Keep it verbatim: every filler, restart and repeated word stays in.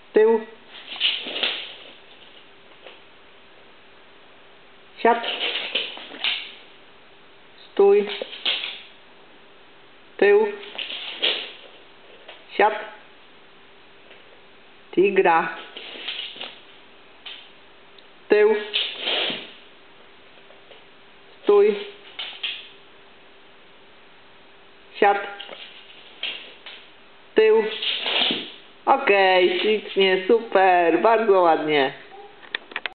tył, siad, stój, tył, siad, tigra, tył, stój, siad, tył. Okej, ślicznie, super, bardzo ładnie.